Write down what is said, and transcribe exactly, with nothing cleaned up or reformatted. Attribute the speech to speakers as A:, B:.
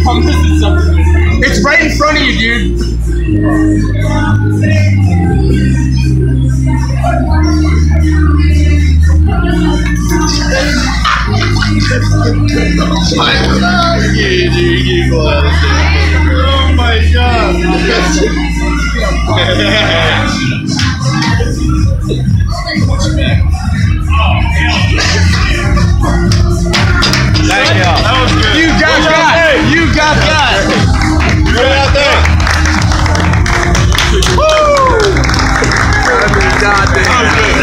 A: I'm missing something.
B: It's right in front of you, dude.
A: Oh my god. Thank y'all. That was good.
B: You got that. You got that.
A: Get out there.
B: Woo! God damn.